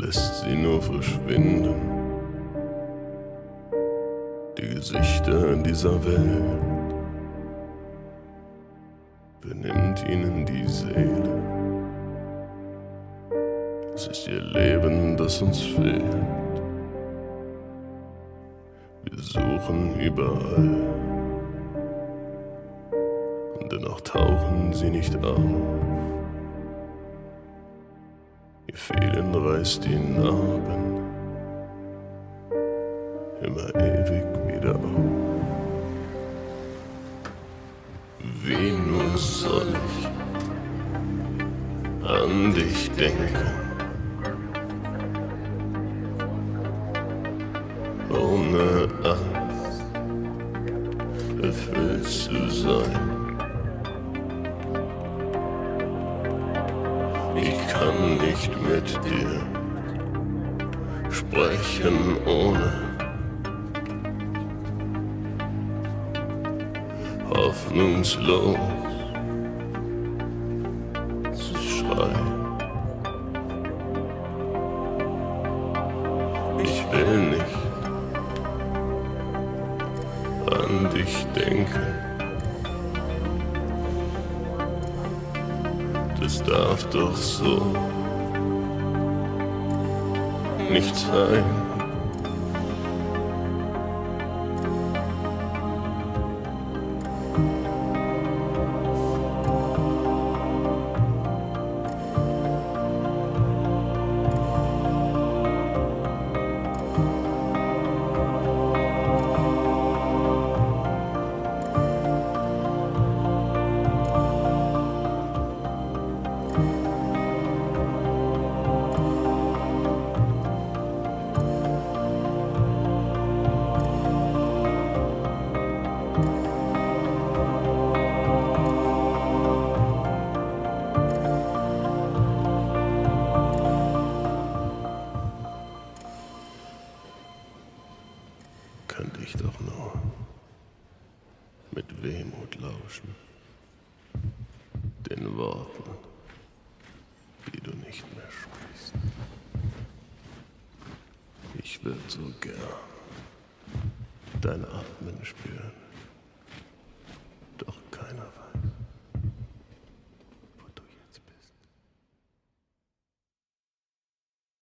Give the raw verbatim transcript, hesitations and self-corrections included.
lässt sie nur verschwinden. Die Gesichter dieser Welt, wer nimmt ihnen die Seele? Es ist ihr Leben, das uns fehlt. Wir suchen überall und dennoch tauchen sie nicht auf. Ihr Fehlen reißt die Narben immer ewig wieder auf. Wie nur soll ich an dich denken, ohne Angst erfüllt zu sein. Ich kann nicht mit dir sprechen, ohne hoffnungslos zu schreien. Ich will nicht an dich denken. Das darf doch so nicht sein. Kann dich doch nur mit Wehmut lauschen, den Worten, die du nicht mehr sprichst. Ich würd so gern dein Atmen spüren.